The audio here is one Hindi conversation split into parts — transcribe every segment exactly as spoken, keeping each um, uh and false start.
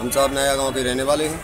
हम सब नया गांव के रहने वाले हैं।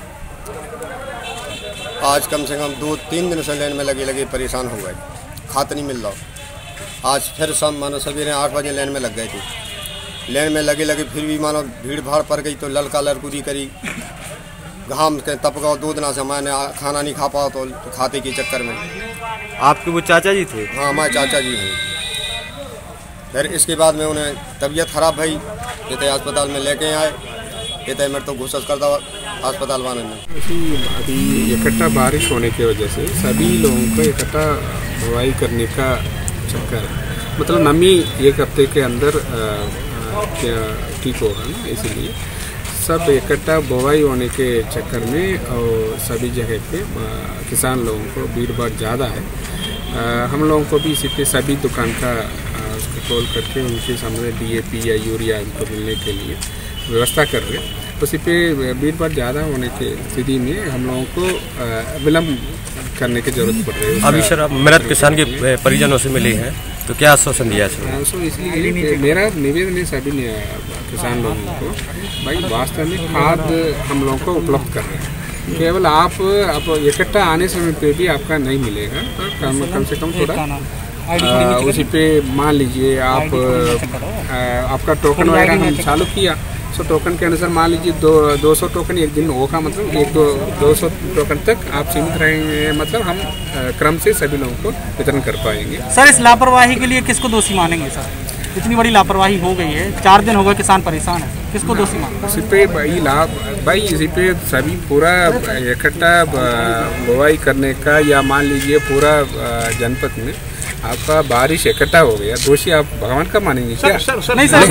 आज कम से कम दो तीन दिन से लाइन में लगे लगे परेशान हो गए, खात नहीं मिल रहा। आज फिर सब मानो सवेरे आठ बजे लाइन में लग गए थे। लाइन में लगे लगे फिर भी मानो भीड़ भाड़ पड़ गई तो लड़का लड़कुदी करी, घाम के तप गए। दो दिन से मैंने खाना नहीं खा पाओ तो खाते के चक्कर में। आपके वो चाचा जी थे? हाँ, हमारे चाचा जी हैं। फिर इसके बाद में उन्हें तबीयत खराब भई, ये अस्पताल में लेके आए, ये मेरे तो घुसस कर दवा अस्पताल वाले ने। अभी इकट्ठा बारिश होने की वजह से सभी लोगों को इकट्ठा दवाई करने का चक्कर है, मतलब नमी एक हफ्ते के अंदर ठीक होगा ना, इसीलिए सब इकट्ठा बुवाई होने के चक्कर में और सभी जगह पे किसान लोगों को भीड़ भाड़ ज़्यादा है। आ, हम लोगों को भी इसी पे सभी दुकान का उसको कॉल करके उनके सामने डीएपी या यूरिया इनको मिलने के लिए व्यवस्था कर रहे हैं। उसी पे भीड़ भाड़ ज़्यादा होने की स्थिति में हम लोगों को विलम्ब करने की जरूरत पड़ रही है। अभी सर आप मृत किसान के परिजनों से मिले हैं तो क्या आश्वासन दिया सर? सो इसलिए मेरा निवेदन है सभी किसान लोगों को, भाई वास्तव में खाद हम लोगों को उपलब्ध कर रहे हैं। केवल आप आप इकट्ठा आने समय पे भी आपका नहीं मिलेगा, तो कम कम से कम थोड़ा आ, उसी पे मान लीजिए आप आ, आपका टोकन वगैरह हम चालू किया, सो टोकन के अनुसार मान लीजिए दो दो सौ टोकन एक दिन होगा, मतलब एक दो दो सौ टोकन तक आप सीमित रहेंगे, मतलब हम आ, क्रम से सभी लोगों को वितरण कर पाएंगे। सर इस लापरवाही के लिए किसको दोषी मानेंगे सर? इतनी बड़ी लापरवाही हो गई है, चार दिन हो गए किसान परेशान है, किसको दोषी मानेंगे? इसी पे भाई लाभ भाई इसी पे सभी पूरा इकट्ठा बुवाई करने का, या मान लीजिए पूरा जनपद में आपका बारिश इकट्ठा हो गया, दोषी आप भगवान का मानेंगे क्या? नहीं सर,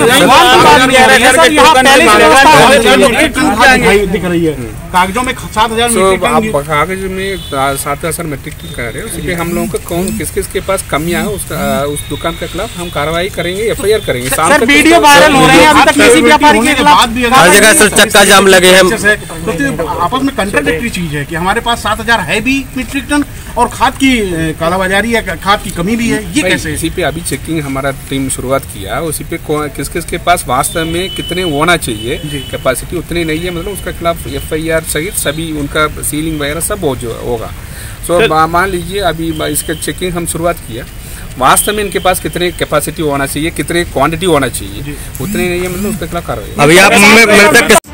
दिख रही है कागजों में सात हजार आप कागज में सात हजार मीट्रिक टन कह रहे हैं, उसी पे हम लोगों को कौन किस किस के पास कमियां है उस उस दुकान के खिलाफ हम कार्रवाई करेंगे, एफ आई आर करेंगे। सर वीडियो वायरल हो रहे हैं, अभी तक किसी व्यापारी के खिलाफ हर जगह सर चक्का जाम लगे हैं। तो आपस में कंट्राडिक्टरी चीज है कि हमारे पास सात हजार है भी मीट्रिक टन और खाद की कालाबाजारी है, खाद की कमी भी है, ये कैसे? इसी पे अभी चेकिंग हमारा टीम शुरुआत किया, उसी पे किस किस के पास वास्तव में कितने होना चाहिए, कैपेसिटी उतनी नहीं है, मतलब उसके खिलाफ एफ आई आर सहित सभी उनका सीलिंग वगैरह सब होगा। सो मान लीजिए अभी इसका चेकिंग हम शुरुआत किया, वास्तव में इनके पास कितने कैपेसिटी होना चाहिए, कितने क्वांटिटी होना चाहिए, उतने नहीं है, मतलब उसके खिलाफ कार्रवाई। अभी आप